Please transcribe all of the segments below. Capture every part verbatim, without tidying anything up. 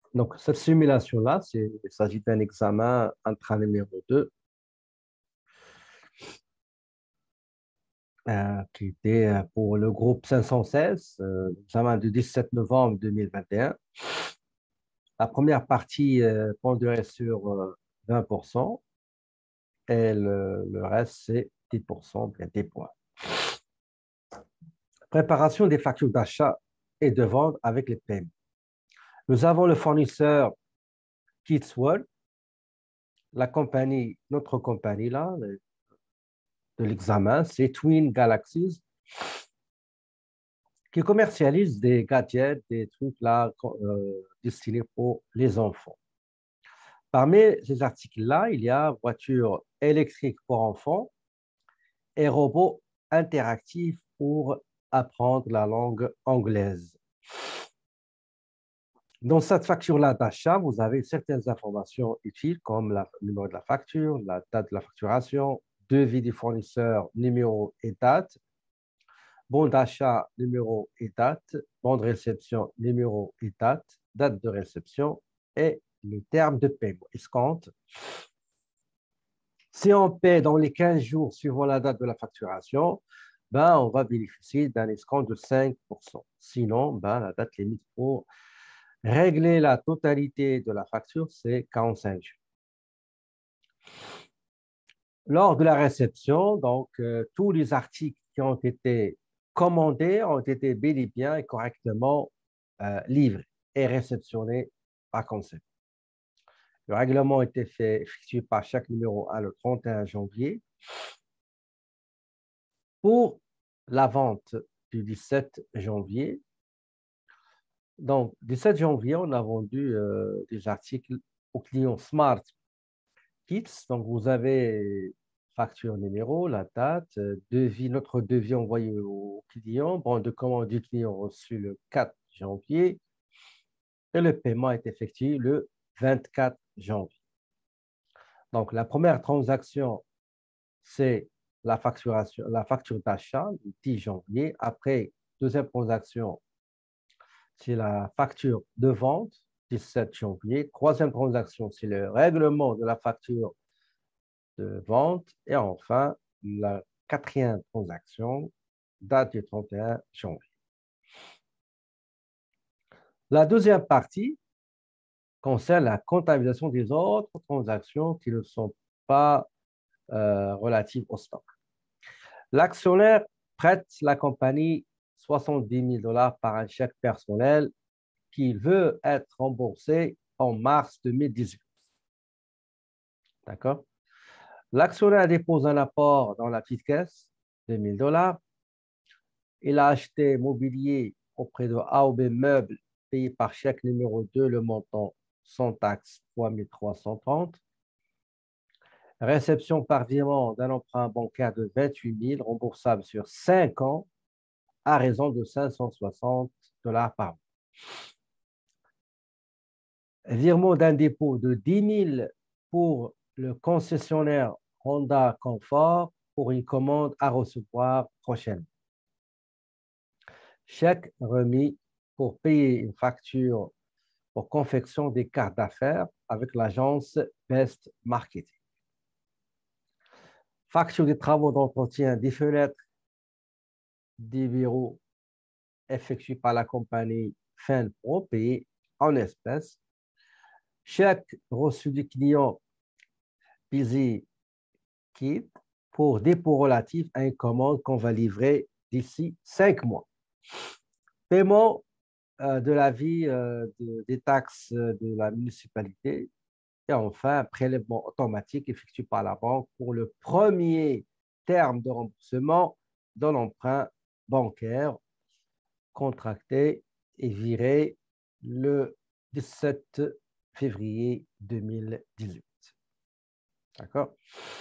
Donc, cette simulation-là, c'est- il s'agit d'un examen intra numéro deux euh, qui était euh, pour le groupe cinq cent seize, euh, examen du dix-sept novembre deux mille vingt et un. La première partie euh, ponderait sur euh, vingt pour cent et le, le reste, c'est dix pour cent, bien des points. Préparation des factures d'achat et de vente avec les paiements. Nous avons le fournisseur Kidsworld, la compagnie, notre compagnie là, le- de l'examen, c'est Twin Galaxies, qui commercialise des gadgets, des trucs là euh, destinés pour les enfants. Parmi ces articles-là, il y a voitures électriques pour enfants et robots interactifs pour apprendre la langue anglaise. Dans cette facture-là d'achat, vous avez certaines informations utiles comme la- le numéro de la facture, la date de la facturation, devis du fournisseur, numéro et date, bon d'achat, numéro et date, bon de réception, numéro et date, date de réception et les termes de paiement. Escompte. Si on paie dans les quinze jours suivant la date de la facturation, ben, on va bénéficier d'un escompte de cinq pour cent. Sinon, ben, la date limite pour régler la totalité de la facture, c'est quarante-cinq jours. Lors de la réception, donc, euh, tous les articles qui ont été commandés ont été bel et bien et correctement euh, livrés et réceptionnés par concept. Le règlement a été fait, effectué par chaque numéro un le trente et un janvier. Pour la vente du dix-sept janvier, donc dix-sept janvier, on a vendu euh, des articles aux clients Smart Kids. Donc, vous avez facture numéro, la date, euh, devis, notre devis envoyé au client, bon de commande du client reçu le quatre janvier et le paiement est effectué le vingt-quatre janvier. Donc, la première transaction, c'est la facturation, la facture d'achat le dix janvier. Après, deuxième transaction, c'est la facture de vente, dix-sept janvier. Troisième transaction, c'est le règlement de la facture de vente. Et enfin, la quatrième transaction date du trente et un janvier. La deuxième partie concerne la comptabilisation des autres transactions qui ne sont pas euh, relatives au stock. L'actionnaire prête la compagnie soixante-dix mille dollars par un chèque personnel qui veut être remboursé en mars deux mille dix-huit. D'accord? L'actionnaire dépose un apport dans la petite caisse de mille dollars. Il a acheté mobilier auprès de A O B Meubles, payé par chèque numéro deux, le montant sans taxe trois mille trois cent trente. Réception par virement d'un emprunt bancaire de vingt-huit mille, remboursable sur cinq ans, à raison de cinq cent soixante dollars par mois. Virement d'un dépôt de dix mille pour le concessionnaire Honda Confort pour une commande à recevoir prochainement. Chèque remis pour payer une facture pour confection des cartes d'affaires avec l'agence Best Marketing. Facture des travaux d'entretien des fenêtres des bureaux effectués par la compagnie FinPro payé en espèces. Chèque reçu du client Busy Kit pour dépôt relatif à une commande qu'on va livrer d'ici cinq mois. Paiement euh, de l'avis euh, de, des taxes de la municipalité. Et enfin, un prélèvement automatique effectué par la banque pour le premier terme de remboursement de l'emprunt bancaire contracté et viré le dix-sept février deux mille dix-huit. D'accord?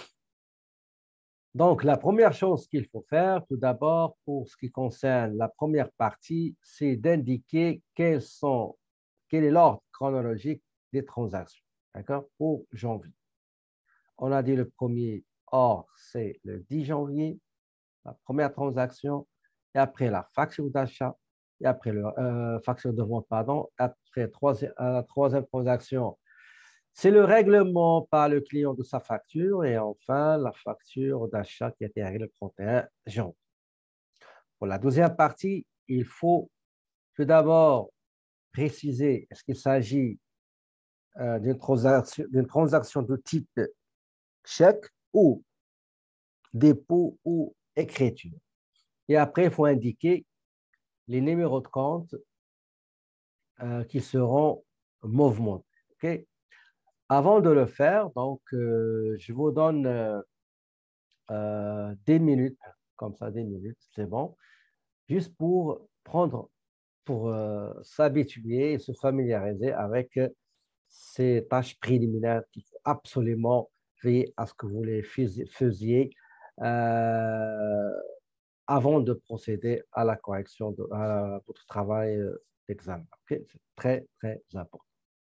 Donc, la première chose qu'il faut faire, tout d'abord, pour ce qui concerne la première partie, c'est d'indiquer quels sont, quel est l'ordre chronologique des transactions. D'accord? Pour janvier. On a dit le premier ordre, c'est le dix janvier, la première transaction, et après la facture d'achat, et après le euh, facture de vente, pardon, après troisième, la troisième transaction, c'est le règlement par le client de sa facture et enfin la facture d'achat qui a été réglée le trente et un janvier. Pour la deuxième partie, il faut tout d'abord préciser est-ce qu'il s'agit euh, d'une transaction, d'une transaction de type chèque ou dépôt ou écriture. Et après, il faut indiquer les numéros de compte euh, qui seront mouvementés. Okay? Avant de le faire, donc, euh, je vous donne euh, euh, des minutes, comme ça, des minutes, c'est bon, juste pour prendre, pour euh, s'habituer et se familiariser avec euh, ces tâches préliminaires qu'il faut absolument veiller à ce que vous les faisiez euh, avant de procéder à la correction de à votre travail euh, d'examen. Okay? C'est très, très important.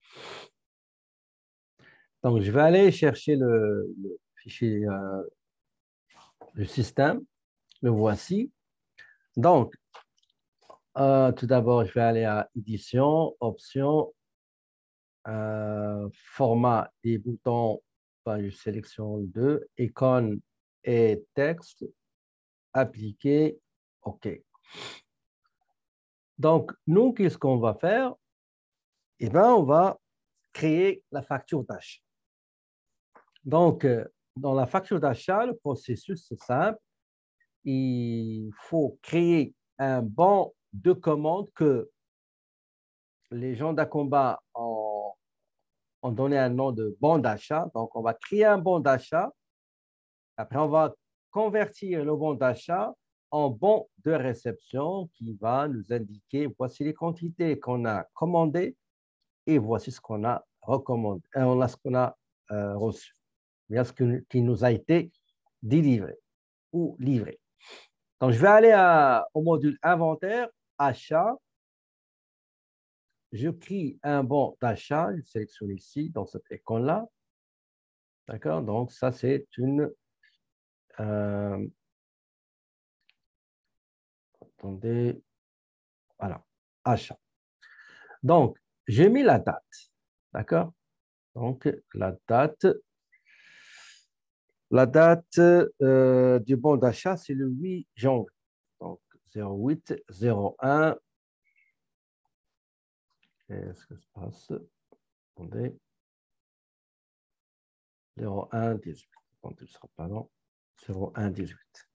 Donc, je vais aller chercher le, le fichier, euh, le système. Le voici. Donc, euh, tout d'abord, je vais aller à Édition, Options, euh, Format des boutons. Enfin, je sélectionne deux, Icône et texte, Appliquer, OK. Donc, nous, qu'est-ce qu'on va faire? Eh bien, on va créer la facture d'achat. Donc, euh, dans la facture d'achat, le processus, c'est simple. Il faut créer un bon de commande que les gens d'Acomba ont, ont donné un nom de bon d'achat. Donc, on va créer un bon d'achat. Après, on va convertir le bon d'achat en bon de réception qui va nous indiquer voici les quantités qu'on a commandées et voici ce qu'on a recommandé, euh, ce qu'on a euh, reçu, bien ce que, qui nous a été délivré ou livré. Donc, je vais aller à, au module inventaire, achat. Je crée un bon d'achat, je sélectionne ici dans cette icône-là. D'accord? Donc, ça, c'est une. Euh, attendez. Voilà. Achat. Donc, j'ai mis la date. D'accord? Donc, la date. La date euh, du bon d'achat, c'est le huit janvier. Donc, zéro huit zéro un. Qu'est-ce que se passe? Attendez. zéro un dix-huit. Donc, il ne sera pas long. zéro un dix-huit.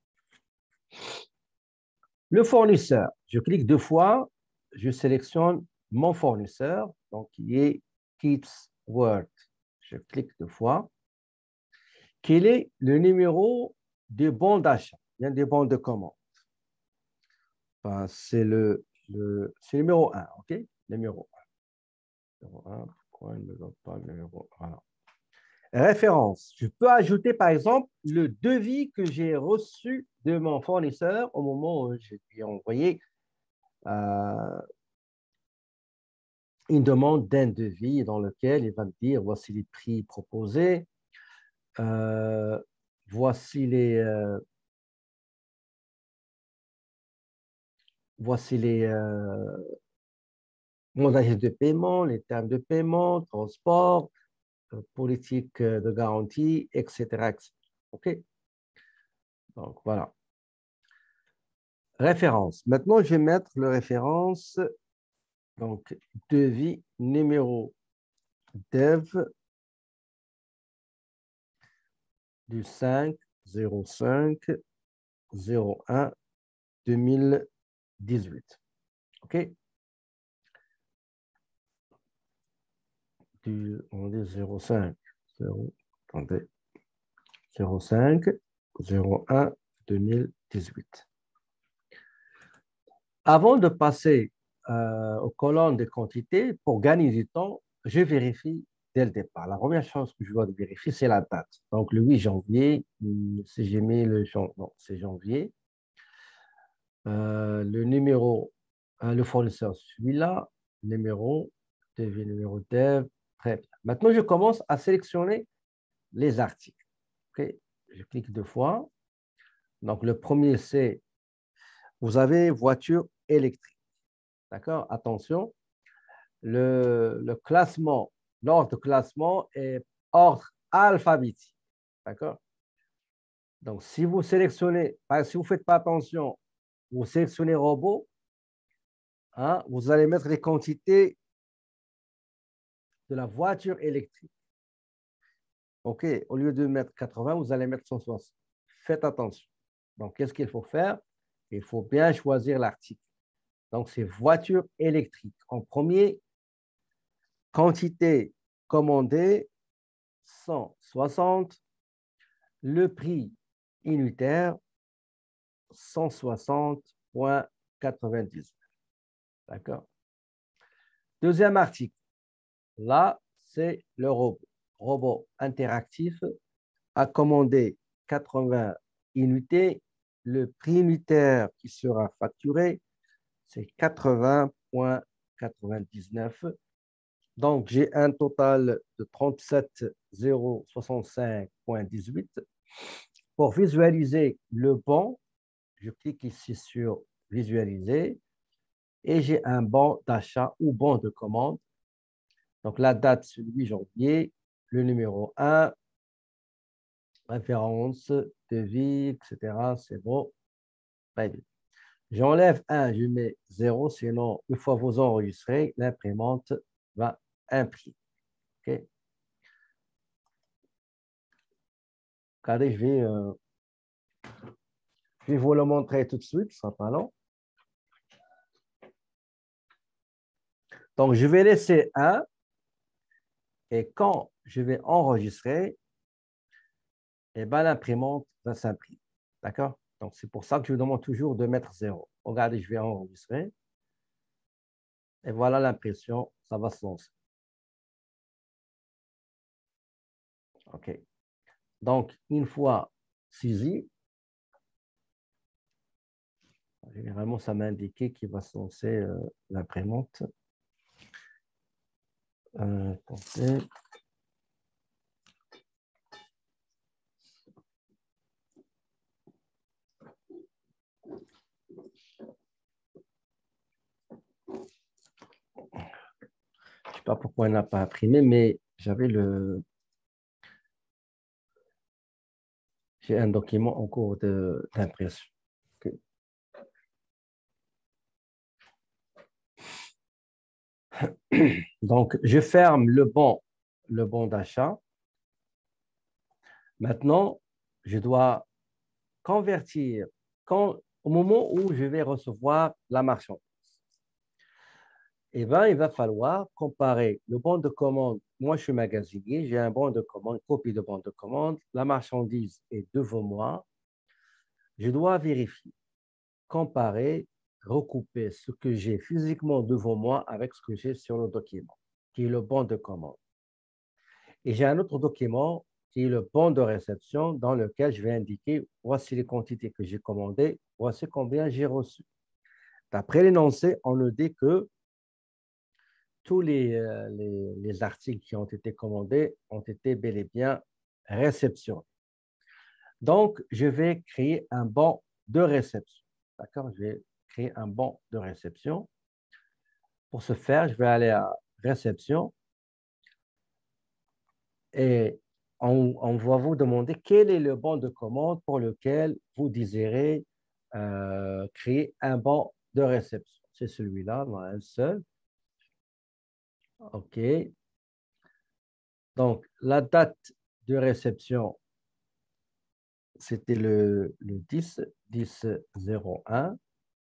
Le fournisseur, je clique deux fois, je sélectionne mon fournisseur, donc qui est Kids World. Je clique deux fois. Quel est le numéro des bons d'achat, bien des bons de commande? Enfin, c'est le, le c'est numéro un, OK? Numéro un. Numéro un, pourquoi il ne me donne pas le numéro un? Voilà. Référence. Je peux ajouter, par exemple, le devis que j'ai reçu de mon fournisseur au moment où je lui ai envoyé euh, une demande d'un devis dans lequel il va me dire voici les prix proposés, euh, voici les, euh, voici les euh, modalités de paiement, les termes de paiement, transport, euh, politique de garantie, et cetera, et cetera. OK? Donc, voilà. Référence. Maintenant, je vais mettre le référence, donc, devis numéro dev du cinq zéro cinq zéro un deux mille dix-huit. OK? Du, on dit zéro cinq, zéro, attendez, zéro cinq zéro un deux mille dix-huit. Avant de passer euh, aux colonnes des quantités, pour gagner du temps, je vérifie dès le départ. La première chose que je dois vérifier, c'est la date. Donc, le huit janvier, si j'ai mis le janvier, non, c'est janvier. Euh, le numéro, euh, le fournisseur, celui-là, numéro, devis numéro dev, très bien. Maintenant, je commence à sélectionner les articles. Okay. Je clique deux fois. Donc, le premier, c'est, vous avez voiture électrique. D'accord? Attention, le, le classement, l'ordre de classement est ordre alphabétique. D'accord? Donc, si vous sélectionnez, si vous ne faites pas attention, vous sélectionnez robot, hein, vous allez mettre les quantités de la voiture électrique. OK, au lieu de mettre quatre-vingts, vous allez mettre cent soixante. Faites attention. Donc, qu'est-ce qu'il faut faire? Il faut bien choisir l'article. Donc, c'est voiture électrique. En premier, quantité commandée, cent soixante. Le prix unitaire, cent soixante virgule quatre-vingt-dix. D'accord? Deuxième article. Là, c'est le robot. Robot interactif a commandé quatre-vingts unités. Le prix unitaire qui sera facturé, c'est quatre-vingts virgule quatre-vingt-dix-neuf. Donc, j'ai un total de trente-sept mille soixante-cinq virgule dix-huit. Pour visualiser le bon, je clique ici sur visualiser et j'ai un bon d'achat ou bon de commande. Donc, la date, c'est le huit janvier, le numéro un, référence, devis, et cetera. C'est bon. J'enlève un, je mets zéro, sinon, une fois vous enregistrez, l'imprimante va imprimer. OK? Regardez, je vais, euh, je vais vous le montrer tout de suite, ce sera pas long. Donc, je vais laisser un et quand je vais enregistrer, eh ben, l'imprimante va s'imprimer. D'accord? Donc, c'est pour ça que je vous demande toujours de mettre zéro. Regardez, je vais enregistrer. Et voilà l'impression, ça va se lancer. OK. Donc, une fois saisi, généralement, ça m'a indiqué qu'il va se lancer euh, l'imprimante. Euh, attendez. Je ne sais pas pourquoi elle n'a pas imprimé, mais j'avais le... J'ai un document en cours d'impression. Okay. Donc, je ferme le bon, le bon d'achat. Maintenant, je dois convertir quand, au moment où je vais recevoir la marchandise. Eh bien, il va falloir comparer le bon de commande. Moi, je suis magasinier, j'ai un bon de commande, copie de bon de commande. La marchandise est devant moi. Je dois vérifier, comparer, recouper ce que j'ai physiquement devant moi avec ce que j'ai sur le document, qui est le bon de commande. Et j'ai un autre document qui est le bon de réception dans lequel je vais indiquer voici les quantités que j'ai commandées, voici combien j'ai reçu. D'après l'énoncé, on nous dit que tous les, euh, les, les articles qui ont été commandés ont été bel et bien réceptionnés. Donc, je vais créer un bon de réception. D'accord? Je vais créer un bon de réception. Pour ce faire, je vais aller à réception et on, on va vous demander quel est le bon de commande pour lequel vous désirez euh, créer un bon de réception. C'est celui-là, un seul. OK. Donc, la date de réception, c'était le, le dix, dix zéro un.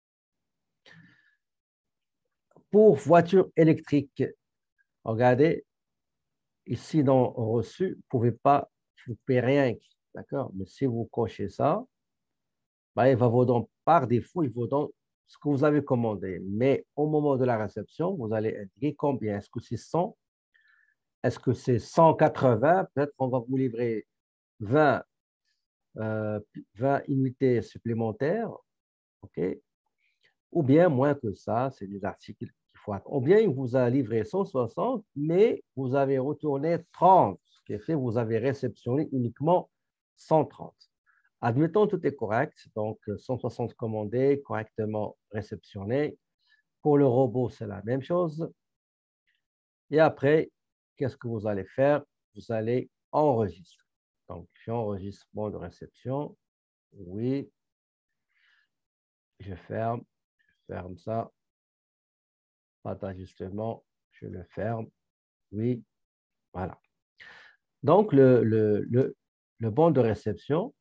Pour voiture électrique, regardez, ici dans reçu, vous ne pouvez pas, vous ne pouvez rien, d'accord? Mais si vous cochez ça, ben, il va vous donner, par défaut, il vous donne ce que vous avez commandé. Mais au moment de la réception, vous allez indiquer combien. Est-ce que c'est cent? Est-ce que c'est cent quatre-vingts? Peut-être qu'on va vous livrer vingt, euh, vingt unités supplémentaires, OK? Ou bien moins que ça, c'est des articles qu'il faut attendre. Ou bien il vous a livré cent soixante, mais vous avez retourné trente, ce qui fait que vous avez réceptionné uniquement cent trente. Admettons, tout est correct, donc cent soixante commandés, correctement réceptionnés. Pour le robot, c'est la même chose. Et après, qu'est-ce que vous allez faire? Vous allez enregistrer. Donc, j'enregistrement de réception. Oui. Je ferme. Je ferme ça. Pas d'ajustement. Je le ferme. Oui. Voilà. Donc, le, le, le, le bon de réception,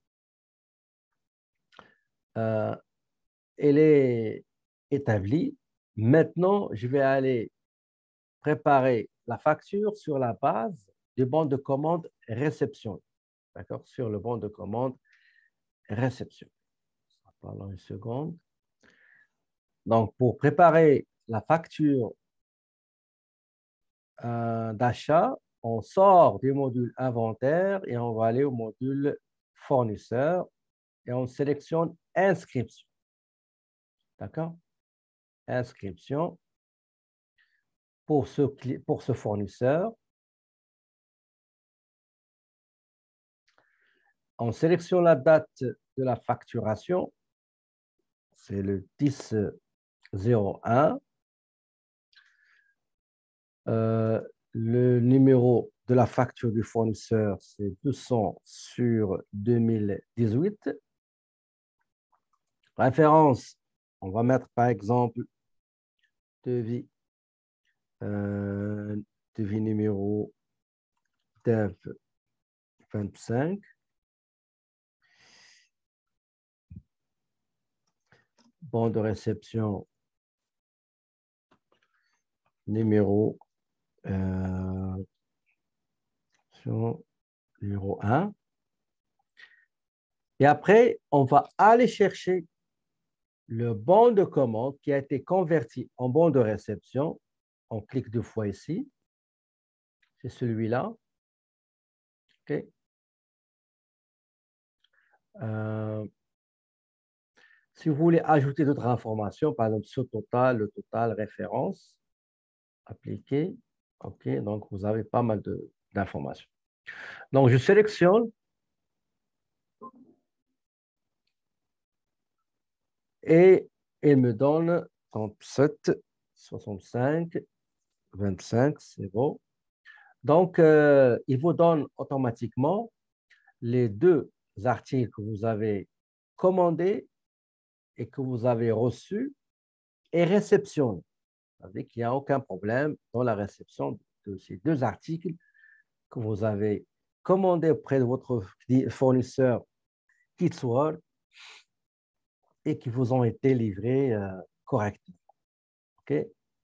euh, elle est établie. Maintenant, je vais aller préparer la facture sur la base du bon de commande réception. D'accord? Sur le bon de commande réception. Pendant une seconde. Donc, pour préparer la facture euh, d'achat, on sort du module inventaire et on va aller au module fournisseur et on sélectionne inscription. D'accord? Inscription pour ce, pour ce fournisseur. On sélectionne la date de la facturation. C'est le dix zéro un. Euh, le numéro de la facture du fournisseur, c'est deux cents sur deux mille dix-huit. Référence, on va mettre par exemple devis, euh, devis numéro dev vingt-cinq. Bon de réception numéro, euh, numéro un. Et après, on va aller chercher le bon de commande qui a été converti en bon de réception. On clique deux fois ici. C'est celui-là. OK. Euh, si vous voulez ajouter d'autres informations, par exemple, ce total, le total, référence, appliquer. OK. Donc, vous avez pas mal d'informations. Donc, je sélectionne et il me donne trente-sept, soixante-cinq, vingt-cinq, c'est bon. Donc, euh, il vous donne automatiquement les deux articles que vous avez commandés et que vous avez reçus et réceptionnés. Ça veut dire qu'il n'y a aucun problème dans la réception de ces deux articles que vous avez commandés auprès de votre fournisseur KidsWorld et qui vous ont été livrés euh, correctement. OK?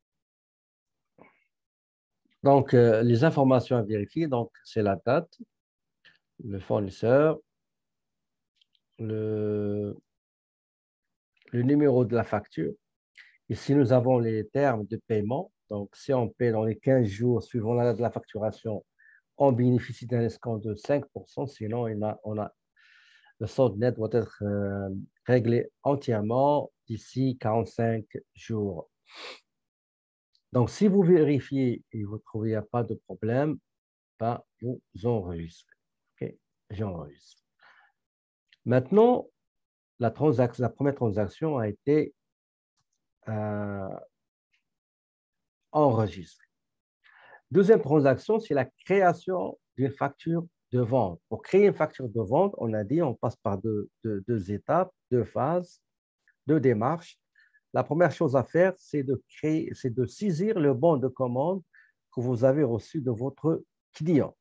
Donc, euh, les informations à vérifier, donc c'est la date, le fournisseur, le, le numéro de la facture. Ici, nous avons les termes de paiement. Donc, si on paie dans les quinze jours suivant la date de la facturation, on bénéficie d'un escompte de cinq pour cent. Sinon, on a, on a, le solde net doit être euh, réglé entièrement d'ici quarante-cinq jours. Donc, si vous vérifiez et vous trouvez qu'il n'y a pas de problème, ben, vous enregistrez. OK? J'enregistre. Maintenant, la, la première transaction a été euh, enregistrée. Deuxième transaction, c'est la création d'une facture de vente. Pour créer une facture de vente, on a dit on passe par deux, deux, deux étapes, deux phases, deux démarches. La première chose à faire, c'est de créer, c'est de saisir le bon de commande que vous avez reçu de votre client.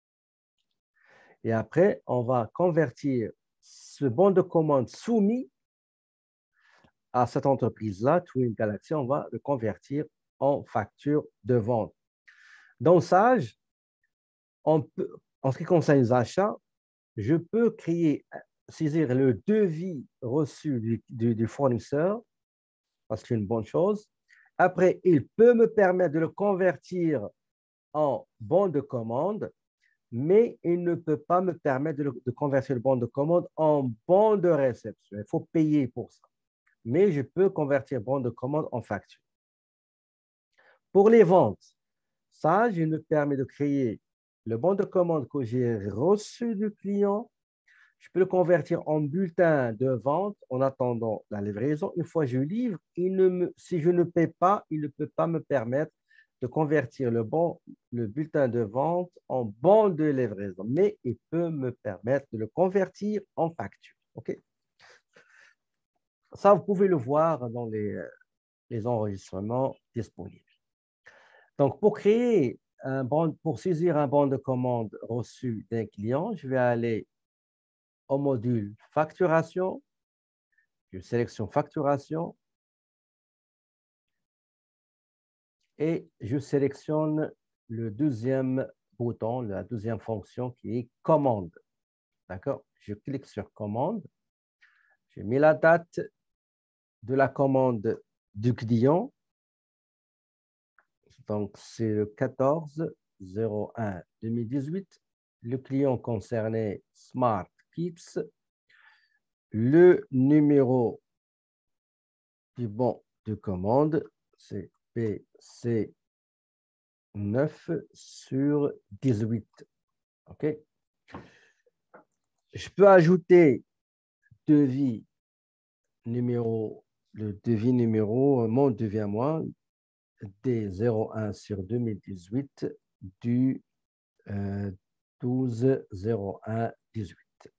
Et après, on va convertir ce bon de commande soumis à cette entreprise-là, Twin Galaxy, on va le convertir en facture de vente. Dans Sage, on peut, en ce qui concerne les achats, je peux créer, saisir le devis reçu du, du, du fournisseur, parce que c'est une bonne chose. Après, il peut me permettre de le convertir en bon de commande, mais il ne peut pas me permettre de, le, de convertir le bon de commande en bon de réception. Il faut payer pour ça. Mais je peux convertir bon de commande en facture. Pour les ventes, ça, je me permets de créer le bon de commande que j'ai reçu du client, Je peux le convertir en bulletin de vente en attendant la livraison. Une fois que je livre, il ne me, si je ne paie pas, il ne peut pas me permettre de convertir le, bon, le bulletin de vente en bon de livraison, mais il peut me permettre de le convertir en facture. OK? Ça, vous pouvez le voir dans les, les enregistrements disponibles. Donc, pour créer un bon, pour saisir un bon de commande reçu d'un client, je vais aller au module facturation, je sélectionne facturation et je sélectionne le deuxième bouton, la deuxième fonction qui est commande. D'accord? Je clique sur commande, je mets la date de la commande du client. Donc, c'est le quatorze zéro un deux mille dix-huit. Le client concerné, Smart Kids. Le numéro du bon de commande, c'est P C neuf sur dix-huit. OK? Je peux ajouter devis numéro, le devis numéro, mon devis à moi, D zéro un sur deux mille dix-huit du euh, douze zéro un dix-huit.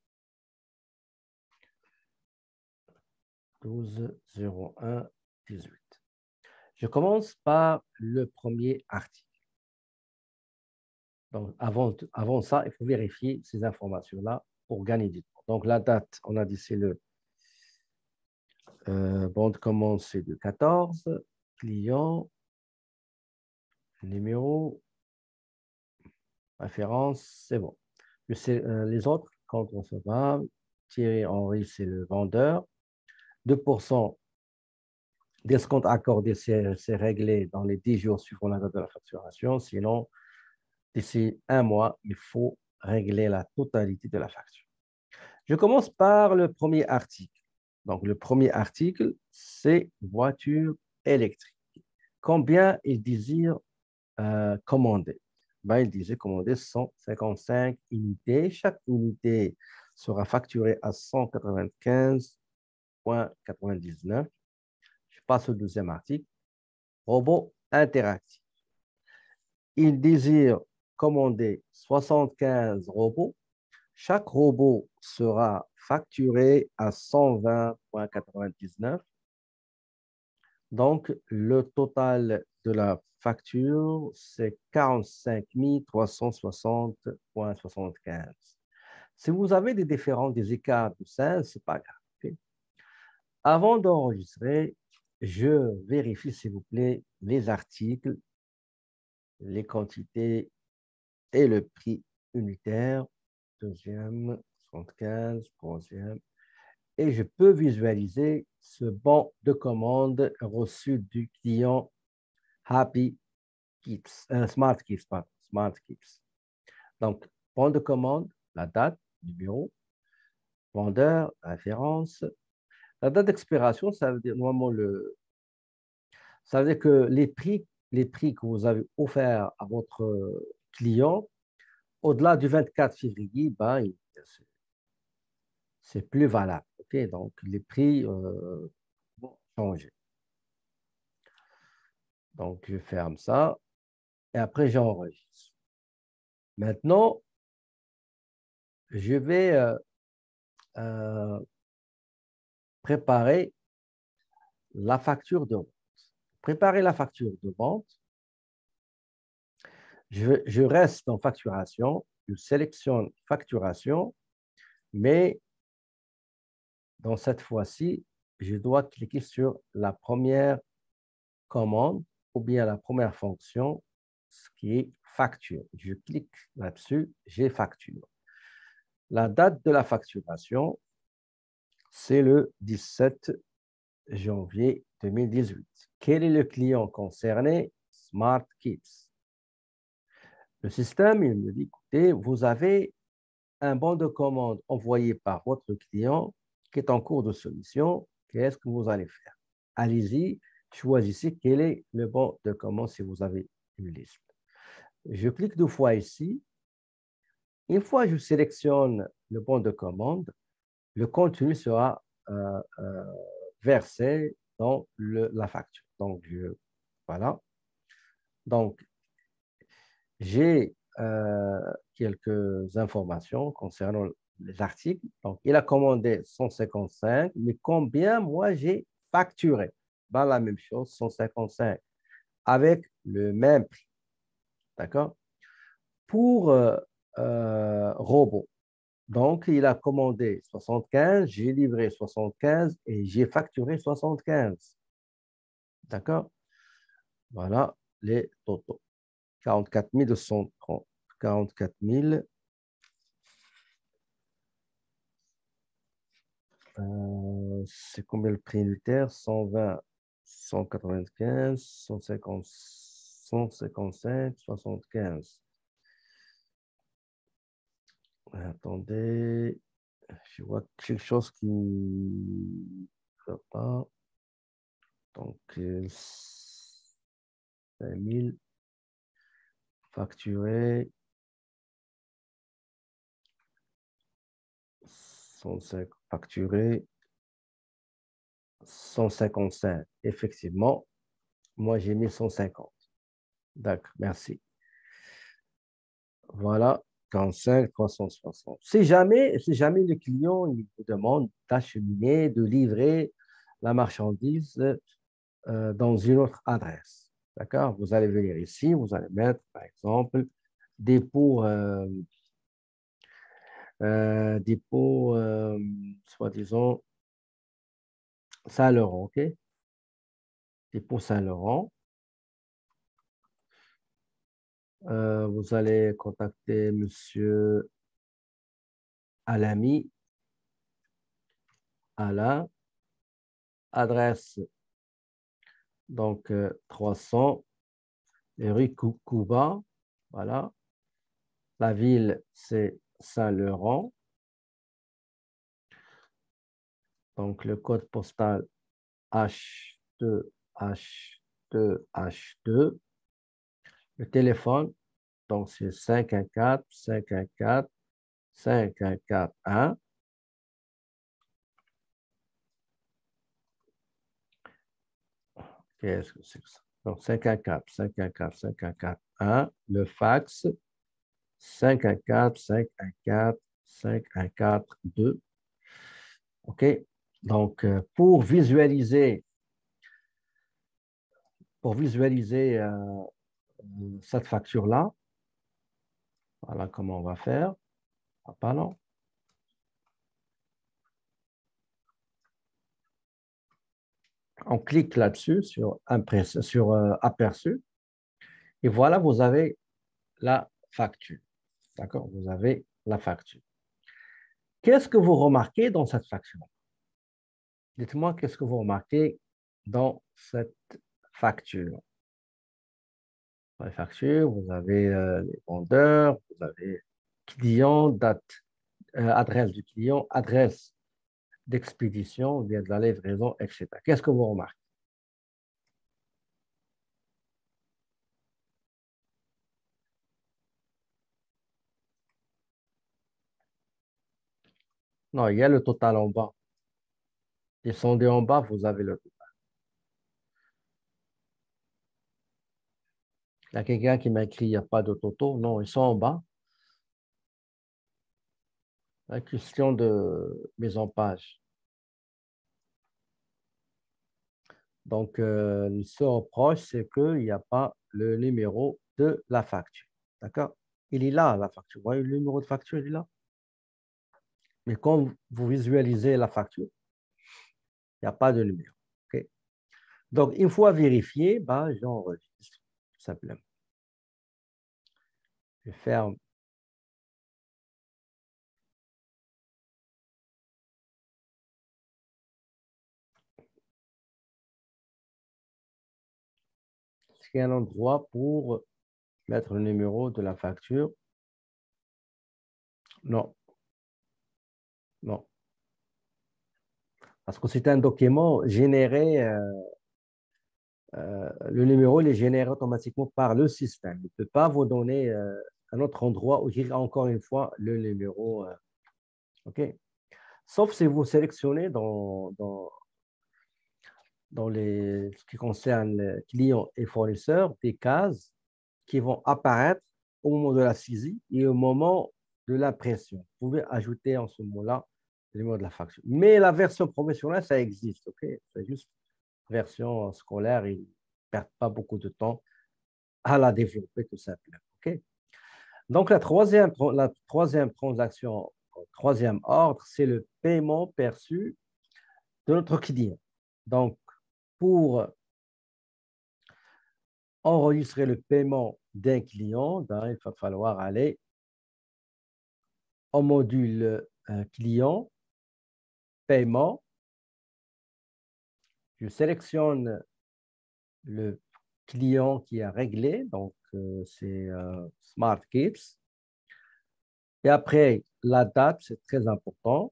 douze zéro un dix-huit. Je commence par le premier article. Donc, avant, avant ça, il faut vérifier ces informations-là pour gagner du temps. Donc, la date, on a dit c'est le euh, bon de commande, c'est de quatorze. Client, numéro, référence, c'est bon. Je sais, euh, les autres, compte recevable, Thierry Henry, c'est le vendeur. deux pour cent d'escompte accordé, c'est réglé dans les dix jours suivant la date de la facturation. Sinon, d'ici un mois, il faut régler la totalité de la facture. Je commence par le premier article. Donc, le premier article, c'est voiture électrique. Combien il désire euh, commander? Ben, il disait commander cent cinquante-cinq unités. Chaque unité sera facturée à cent quatre-vingt-quinze virgule quatre-vingt-dix-neuf. Je passe au deuxième article. Robot interactif. Il désire commander soixante-quinze robots. Chaque robot sera facturé à cent vingt virgule quatre-vingt-dix-neuf. Donc, le total de la facture, c'est quarante-cinq mille trois cent soixante virgule soixante-quinze. Si vous avez des différences, des écarts de ça, ce n'est pas grave. Okay? Avant d'enregistrer, je vérifie, s'il vous plaît, les articles, les quantités et le prix unitaire. Deuxième, soixante-quinze, troisième. Et je peux visualiser ce bon de commande reçu du client Happy Kids, euh, Smart Kids, pardon, Smart Kids. Donc, bon de commande, la date, numéro, vendeur, référence. La date d'expiration, ça veut dire normalement le, ça veut dire que les prix, les prix que vous avez offerts à votre client, au-delà du vingt-quatre février, ben, c'est plus valable. Okay? Donc, les prix euh, vont changer. Donc, je ferme ça et après, j'enregistre. Maintenant, je vais euh, euh, préparer la facture de vente. Préparer la facture de vente, je, je reste dans facturation, je sélectionne facturation, mais dans cette fois-ci, je dois cliquer sur la première commande ou bien la première fonction, ce qui est facture. Je clique là-dessus, j'ai facture. La date de la facturation, c'est le dix-sept janvier deux mille dix-huit. Quel est le client concerné? Smart Kids. Le système, il me dit, écoutez, vous avez un bon de commande envoyé par votre client qui est en cours de soumission. Qu'est-ce que vous allez faire? Allez-y, choisissez quel est le bon de commande si vous avez une liste. Je clique deux fois ici Une fois que je sélectionne le bon de commande, le contenu sera euh, euh, versé dans le, la facture. Donc, je, voilà. Donc, j'ai euh, quelques informations concernant les articles. Donc, il a commandé cent cinquante-cinq, mais combien moi j'ai facturé? Ben, la même chose, cent cinquante-cinq, avec le même prix. D'accord? Pour euh, euh, robot, donc il a commandé soixante-quinze, j'ai livré soixante-quinze et j'ai facturé soixante-quinze. D'accord? Voilà les totaux. quarante-quatre mille deux cent trente. quarante-quatre mille. Euh, c'est combien le prix unitaire? cent vingt, cent quatre-vingt-quinze, cent cinquante, cent cinquante-cinq, soixante-quinze. Attendez, je vois quelque chose qui ne va pas. Donc, euh, cinq mille facturés, cent cinq facturés, cent cinquante-cinq. Effectivement, moi j'ai mis cent cinquante. D'accord, merci. Voilà, quarante-cinq, trois cent soixante. Si jamais, si jamais le client il vous demande d'acheminer, de livrer la marchandise euh, dans une autre adresse, d'accord? Vous allez venir ici, vous allez mettre, par exemple, dépôt, euh, euh, dépôt euh, soi-disant, Saint-Laurent, OK? Dépôt Saint-Laurent. Euh, vous allez contacter Monsieur Alami, Alain, adresse donc euh, trois cents rue Cou- Couva, voilà. La ville, c'est Saint-Laurent. Donc, le code postal H deux H deux H deux. Le téléphone, donc c'est cinq un quatre, cinq un quatre, cinq un quatre un. Qu'est-ce que c'est que ça? Donc, cinq un quatre, cinq un quatre, cinq un quatre un. Le fax, cinq un quatre, cinq un quatre, cinq un quatre deux. OK? Donc, euh, pour visualiser, pour visualiser euh, cette facture-là, voilà comment on va faire. Ah, pardon. On clique là-dessus, sur, impress- sur euh, aperçu, et voilà, vous avez la facture. D'accord? Vous avez la facture. Qu'est-ce que vous remarquez dans cette facture? Dites-moi, qu'est-ce que vous remarquez dans cette facture? Dans la facture, vous avez euh, les vendeurs, vous avez client, date, euh, adresse du client, adresse d'expédition, ou bien de la livraison, et cetera. Qu'est-ce que vous remarquez? Non, il y a le total en bas. Descendez en bas, vous avez le total. Il y a quelqu'un qui m'a écrit, il n'y a pas de toto. Non, ils sont en bas. La question de mise en page. Donc, euh, le seul reproche, c'est qu'il n'y a pas le numéro de la facture. D'accord? Il est là, la facture. Vous voyez le numéro de facture, il est là. Mais quand vous visualisez la facture, il n'y a pas de numéro. OK? Donc, une fois vérifié, ben, j'enregistre, tout simplement. Je ferme. Est-ce qu'il y a un endroit pour mettre le numéro de la facture? Non, non. Parce que c'est un document généré, euh, euh, le numéro il est généré automatiquement par le système. Il ne peut pas vous donner euh, un autre endroit où il y a encore une fois le numéro. euh, OK? Sauf si vous sélectionnez dans, dans, dans les, ce qui concerne les clients et fournisseurs des cases qui vont apparaître au moment de la saisie et au moment de l'impression. Vous pouvez ajouter en ce moment-là le numéro de la facture. Mais la version professionnelle, ça existe. OK? C'est juste version scolaire. Ils ne perdent pas beaucoup de temps à la développer tout simplement. OK? Donc, la troisième, la troisième transaction, troisième ordre, c'est le paiement perçu de notre client. Donc, pour enregistrer le paiement d'un client, ben, il va falloir aller au module euh, client, paiement. Je sélectionne le client qui a réglé, donc euh, c'est euh, Smart Kids. Et après, la date, c'est très important.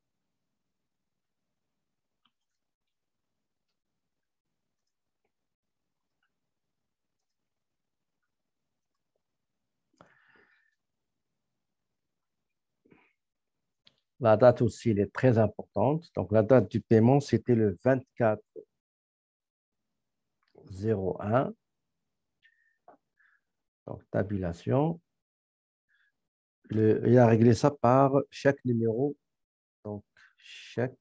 La date aussi, elle est très importante. Donc, la date du paiement, c'était le vingt-quatre zéro un. Donc, tabulation. Le, il a réglé ça par chaque numéro. Donc, chaque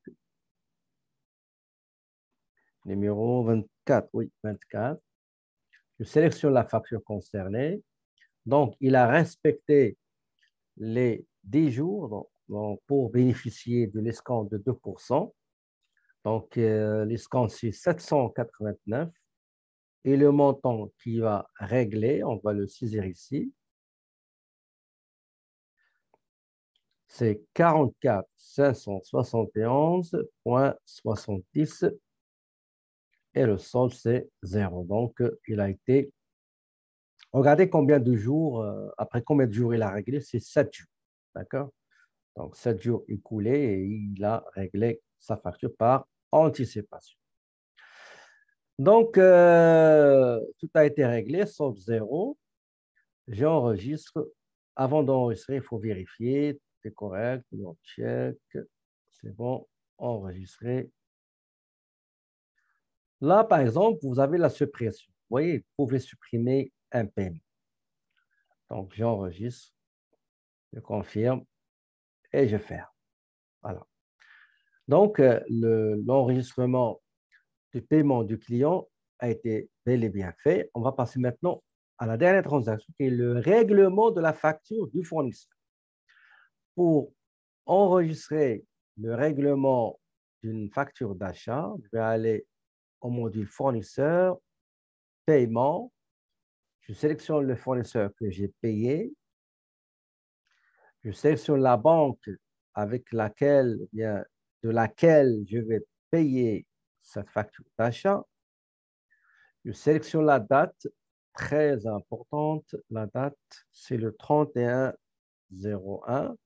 numéro vingt-quatre. Oui, vingt-quatre. Je sélectionne la facture concernée. Donc, il a respecté les dix jours donc, donc, pour bénéficier de l'escompte de deux pour cent. Donc, euh, l'escompte, c'est sept cent quatre-vingt-neuf. Et le montant qui va régler, on va le saisir ici, c'est quarante-quatre cinq cent soixante et onze virgule soixante-dix et le solde, c'est zéro. Donc, il a été. Regardez combien de jours, euh, après combien de jours il a réglé, c'est sept jours. D'accord? Donc, sept jours écoulés et il a réglé sa facture par anticipation. Donc, euh, tout a été réglé, sauf zéro. J'enregistre. Avant d'enregistrer, il faut vérifier. C'est correct. On check. C'est bon. Enregistrer. Là, par exemple, vous avez la suppression. Vous voyez, vous pouvez supprimer un paiement. Donc, j'enregistre. Je confirme et je ferme. Voilà. Donc, euh, le- l'enregistrement du paiement du client a été bel et bien fait. On va passer maintenant à la dernière transaction, qui est le règlement de la facture du fournisseur. Pour enregistrer le règlement d'une facture d'achat, je vais aller au module fournisseur, paiement. Je sélectionne le fournisseur que j'ai payé. Je sélectionne la banque avec laquelle, bien, de laquelle je vais payer cette facture d'achat. Je sélectionne la date, très importante. La date, c'est le trente et un zéro un.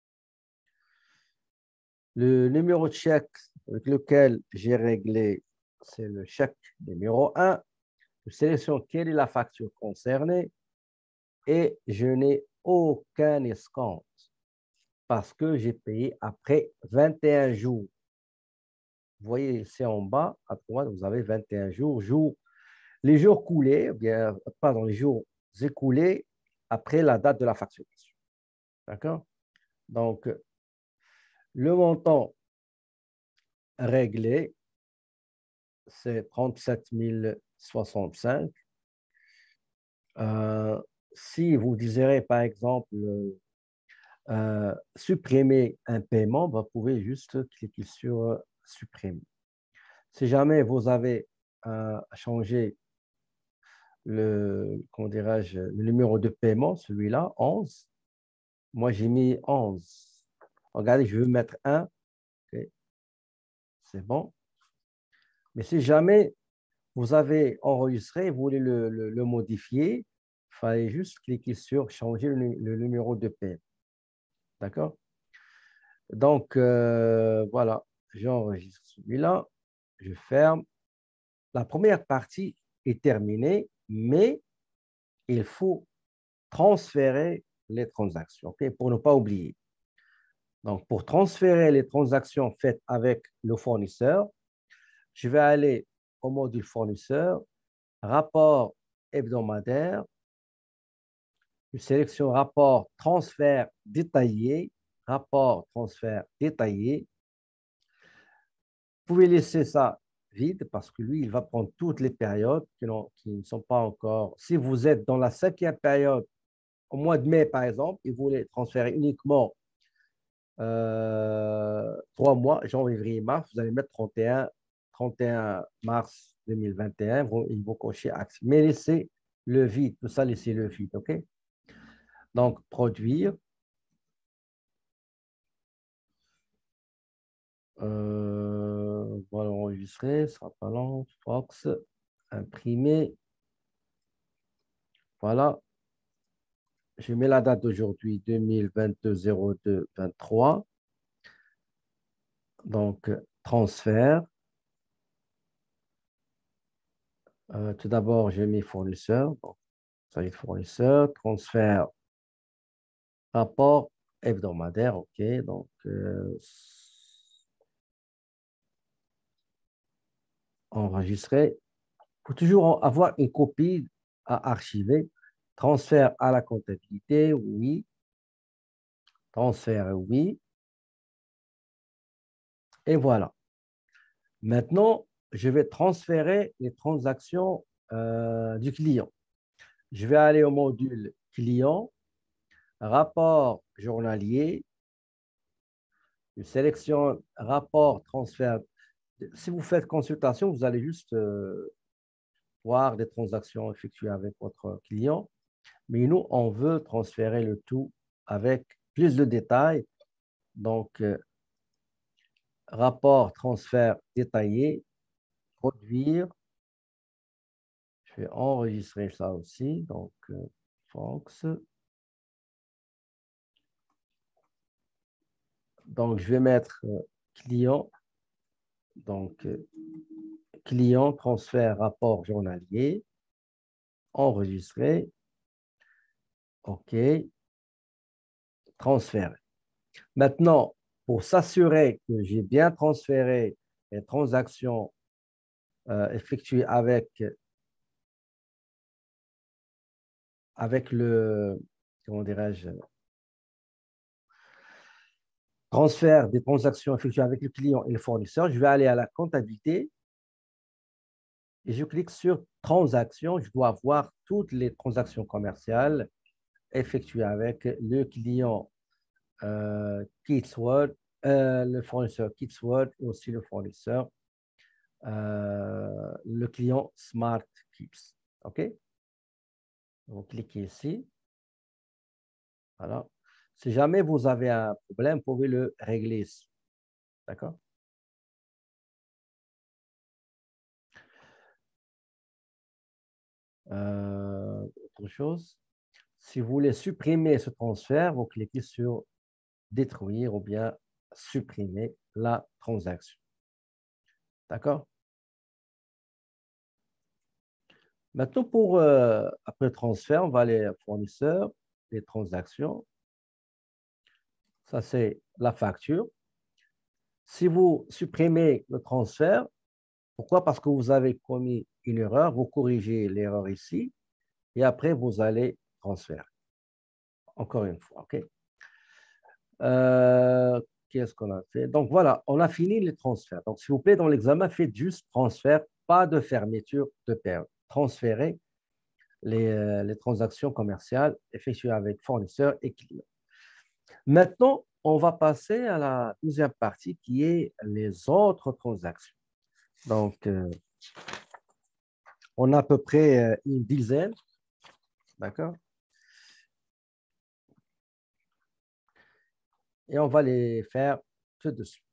Le numéro de chèque avec lequel j'ai réglé, c'est le chèque numéro un. Je sélectionne quelle est la facture concernée et je n'ai aucun escompte parce que j'ai payé après vingt et un jours. Vous voyez ici en bas, à droite, vous avez vingt et un jours. Jour, les jours coulés, bien, pardon, les jours écoulés après la date de la facturation. D'accord? Donc, le montant réglé, c'est trente-sept mille soixante-cinq. Euh, si vous désirez, par exemple, euh, supprimer un paiement, vous pouvez juste cliquer sur euh, supprimer. Si jamais vous avez euh, changé le, comment dirais-je, le numéro de paiement, celui-là, onze, moi j'ai mis onze. Regardez, je veux mettre un. Okay. C'est bon. Mais si jamais vous avez enregistré, vous voulez le, le, le modifier, il fallait juste cliquer sur changer le, le numéro de paiement. D'accord? Donc, euh, voilà, j'enregistre celui-là, je ferme. La première partie est terminée, mais il faut transférer les transactions, okay, pour ne pas oublier. Donc, pour transférer les transactions faites avec le fournisseur, je vais aller au module fournisseur, rapport hebdomadaire, je sélectionne rapport transfert détaillé, rapport transfert détaillé. Vous pouvez laisser ça vide parce que lui, il va prendre toutes les périodes qui, qui ne sont pas encore. Si vous êtes dans la cinquième période, au mois de mai, par exemple, et vous voulez transférer uniquement euh, trois mois, janvier, février, mars, vous allez mettre trente et un, trente et un mars deux mille vingt et un, vous, il vous cocher Axe. Mais laissez le vide, tout ça, laissez le vide, OK? Donc, produire. Euh, voilà, enregistrer, ce sera pas long. Fox, imprimer. Voilà. Je mets la date d'aujourd'hui, deux mille vingt-deux zéro deux vingt-trois. Donc, transfert. Euh, tout d'abord, j'ai mis fournisseur. Donc, ça y est, fournisseur. Transfert, rapport hebdomadaire. OK. Donc, euh, enregistrer. Il faut toujours avoir une copie à archiver. Transfert à la comptabilité, oui. Transfert, oui. Et voilà. Maintenant, je vais transférer les transactions euh, du client. Je vais aller au module client, rapport journalier. Je sélectionne rapport transfert. Si vous faites consultation, vous allez juste euh, voir des transactions effectuées avec votre client. Mais nous, on veut transférer le tout avec plus de détails. Donc, euh, rapport transfert détaillé, produire. Je vais enregistrer ça aussi. Donc, euh, Fox. Donc, je vais mettre euh, client. Donc, euh, client, transfert, rapport journalier. Enregistrer. OK. Transférer. Maintenant, pour s'assurer que j'ai bien transféré les transactions euh, effectuées avec, avec le, comment dirais-je, transfert des transactions effectuées avec le client et le fournisseur, je vais aller à la comptabilité et je clique sur transactions. Je dois voir toutes les transactions commerciales effectuées avec le client euh, Kidsworth, euh, le fournisseur Kidsworth et aussi le fournisseur, euh, le client Smart Keeps. OK? Vous cliquez ici. Voilà. Si jamais vous avez un problème, vous pouvez le régler ici. D'accord? Euh, autre chose. Si vous voulez supprimer ce transfert, vous cliquez sur détruire ou bien supprimer la transaction. D'accord? Maintenant, pour euh, après le transfert, on va aller à fournisseur, les transactions. Ça, c'est la facture. Si vous supprimez le transfert, pourquoi? Parce que vous avez commis une erreur, vous corrigez l'erreur ici et après, vous allez transférer. Encore une fois, OK? Euh, Qu'est-ce qu'on a fait? Donc, voilà, on a fini les transferts. Donc, s'il vous plaît, dans l'examen, faites juste transfert, pas de fermeture de période. Transférez les, euh, les transactions commerciales effectuées avec fournisseurs et clients. Maintenant, on va passer à la deuxième partie qui est les autres transactions. Donc, euh, on a à peu près euh, une dizaine, d'accord? Et on va les faire tout de suite.